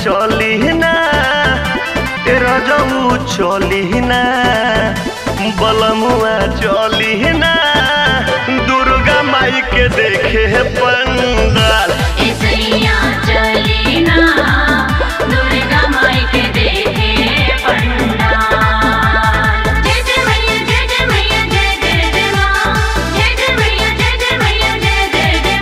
चली ना रजऊ चली ना बलमुआ चली ना दुर्गा माई के देखे पंडाल चली ना दुर्गा माई के देखे पंडाल। जय जय मैया जय जय मैया जय जय जय माँ, जय जय मैया जय जय मैया जय जय जय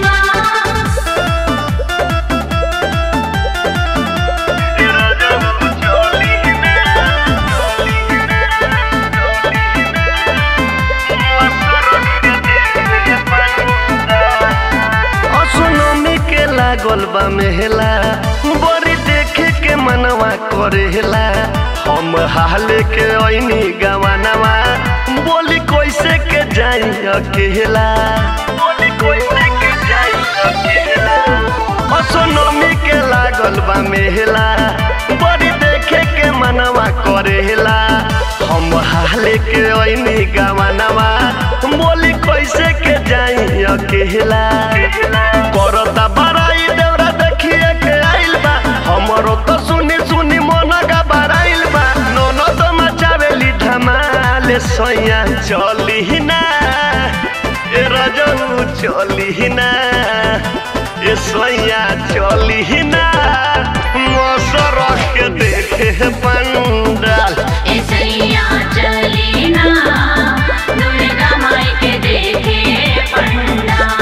लागल बा मेहला बड़ी देखे के मनवा करेला हम हाले के ओइनी गवानवा बोली कैसे के जाई अकेला बोली कैसे के जाई अकेला असोनमी के लागल बा मेहला बड़ी देखे के मनवा करेला हम हाले के ओइनी गवानवा बोली कैसे के जाई अकेला करता बड़ाई देवरा देखिए के आइल बा हमरो तो सुनी सुनी मन घबराइल बा नोनो तो मचावेली धमाल सैया चली ना ए रजऊ चली ना ए सैया चली ना मसर के देखे पंडाल सैया चली ना दुर्गा माई के देखे पंडाल।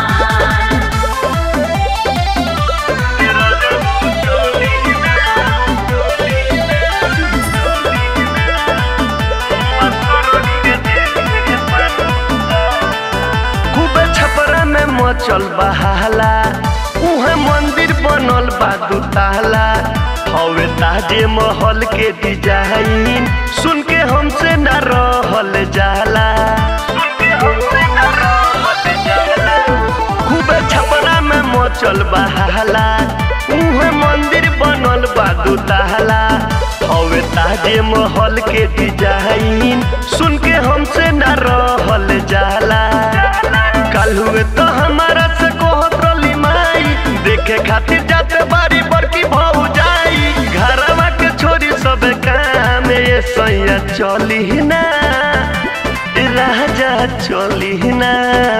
चल बहाला उहे मंदिर बनल बा दुताला हवे ताजे महल के डिजाइन सुन के हमसे न रहल जाला खूबे छपरा में मचल बहाला उहे मंदिर बनल बा दुताला हवे ताजे महल के डिजाइन सुन के हमसे न रहल जाला कल हुए तो हमारा से कहत रली माई देखे खातिर जाते बारी बड़की भाऊ जाई घरवा के छोरी सब काम ये सैया चली ना राजा चली ना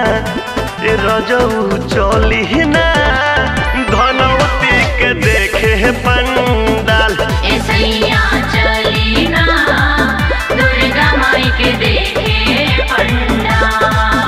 रजऊ चली ना धनवती के देखे पंडाल सैया चली ना दुर्गा माई के देखे पंडाल।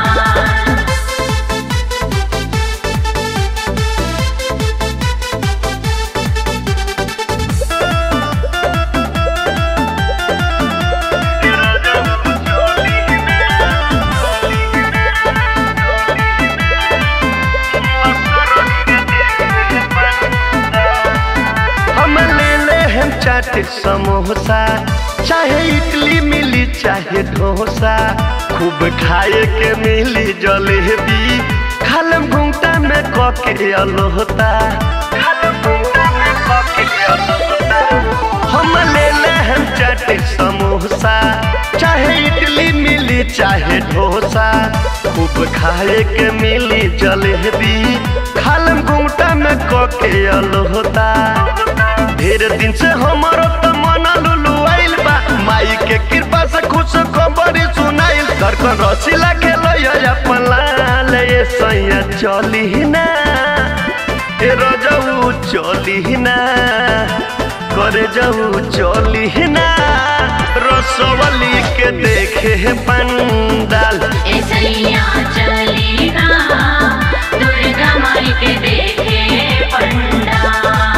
चाट समोसा चाहे इडली मिली चाहे डोसा खूब खाए के मिली जलेबी खालम घूंटा में कके अलोता हम ले हम चाट समोसा चाहे इडली मिली चाहे डोसा खूब खाए के मिली जलेबी खालम घूंटा में कके अलोता ढेर दिन से हमारो तो मन लुलुआइल बा माई के कृपा से खुश खबरी सुनाइल धड़कन रसीला खेलो अपन लाल ये सैया चली ना ए रजऊ चली ना करे जाऊ चली ना रसवली के देखे पंडाल सैया चली ना दुर्गा माई के देखे पंडाल।